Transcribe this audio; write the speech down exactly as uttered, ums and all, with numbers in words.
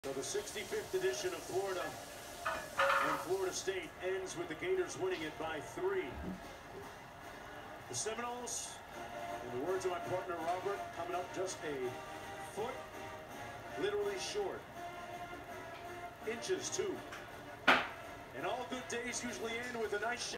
So the sixty-fifth edition of Florida and Florida State ends with the Gators winning it by three. The Seminoles, in the words of my partner Robert, coming up just a foot, literally short. Inches too. And all good days usually end with a nice shot.